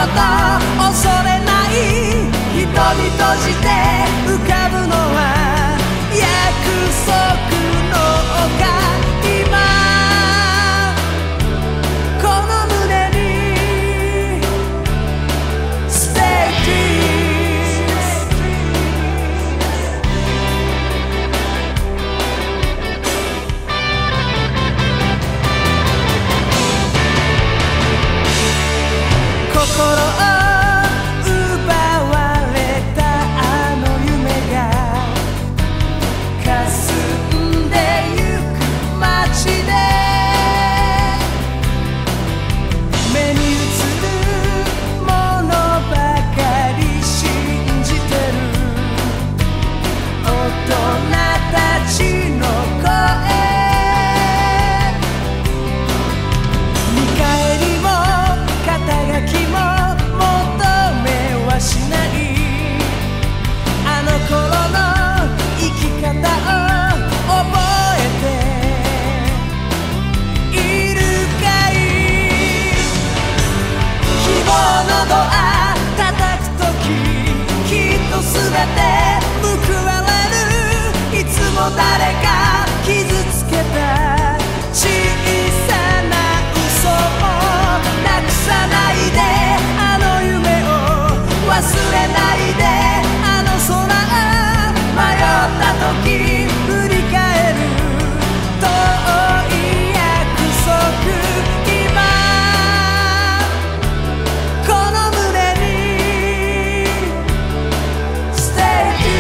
こと恐れない瞳閉じて浮かぶのは約束の丘今この胸にステーキ心を奪われたあの夢が霞んでゆく街で目に映るものばかり信じてる大人たちの声見返りも肩書きもしないあの頃の生き方を覚えているかい希望のドア叩くとききっとすべて報われるいつも誰か傷つけた小さな嘘をなくさないであの夢を忘れないであの空迷った時振り返る遠い約束今この胸にステーキ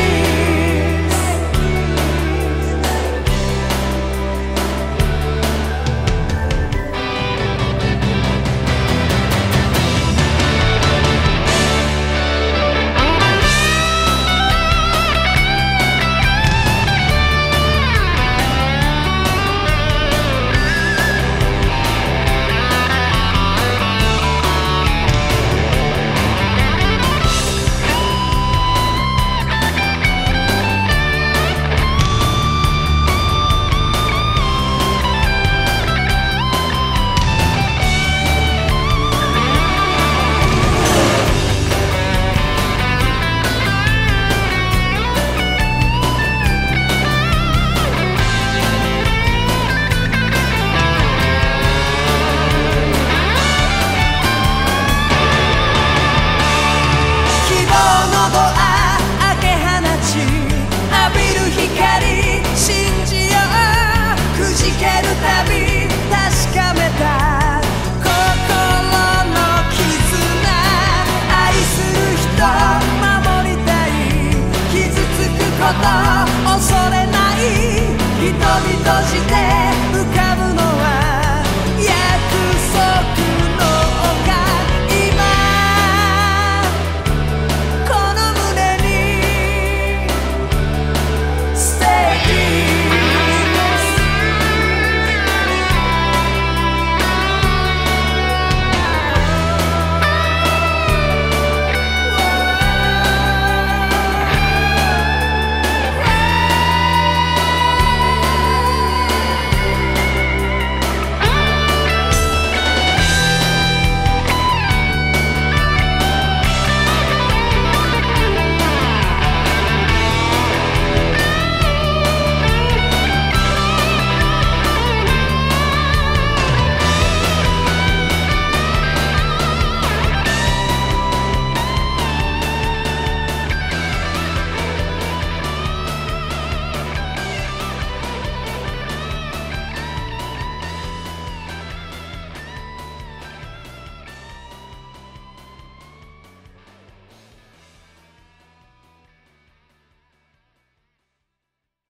信じようくじけるたび確かめた